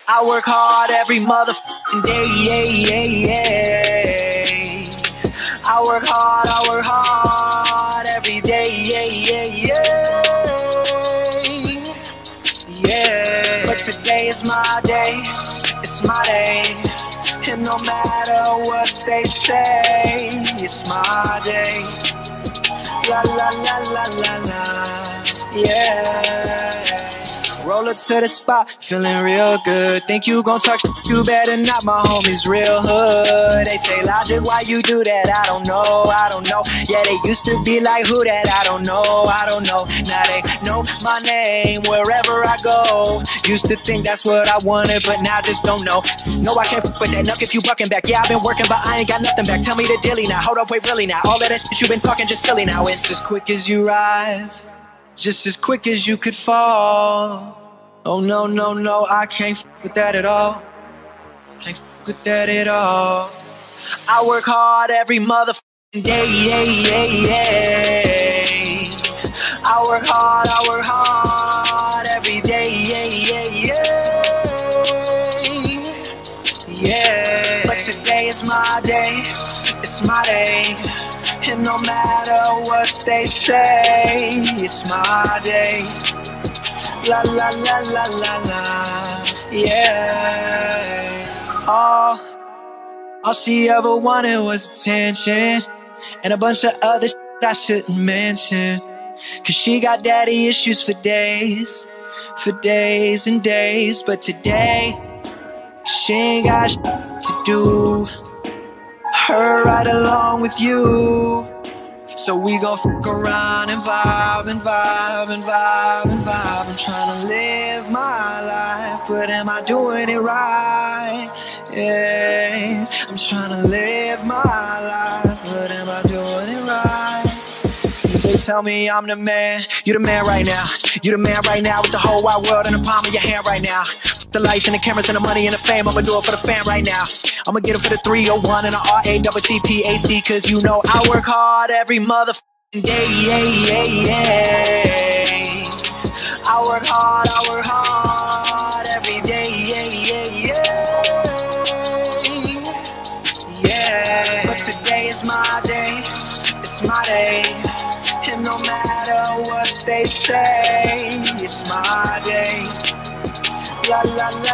I work hard every motherfucking day, I work hard every day, But today is my day, it's my day. And no matter what they say, it's my day. La la la la la la, yeah. Roll up to the spot, feeling real good. Think you gon' talk shit, you better not, my homies real hood. They say, Logic, why you do that? I don't know. Yeah, they used to be like, who that? I don't know. Now they know my name wherever I go. Used to think that's what I wanted, but now just don't know. No, I can't fuck with that nuck if you bucking back. Yeah, I've been working, but I ain't got nothing back. Tell me the dilly now, hold up, wait, really now. All of that shit you been talking just silly now. It's as quick as you rise, just as quick as you could fall. Oh no, I can't fuck with that at all. Can't fuck with that at all. I work hard every motherfucking day, I work hard every day, But today is my day, it's my day. And no matter what they say, it's my day. La la la la la la, yeah. All she ever wanted was attention and a bunch of other shit I shouldn't mention. Cause she got daddy issues for days and days. But today, she ain't got shit to do. Her right along with you. So we gon' fuck around and vibe. I'm tryna live my life, but am I doing it right? Yeah, I'm tryna live my life, but am I doing it right? They tell me I'm the man, you the man right now. You the man right now with the whole wide world in the palm of your hand right now. The lights and the cameras and the money and the fame, I'ma do it for the fam right now. I'ma get it for the 301 and the RATTPAC, cause you know I work hard every motherfucking day, I work hard every day, But today is my day, it's my day. And no matter what they say, it's my day. La la la.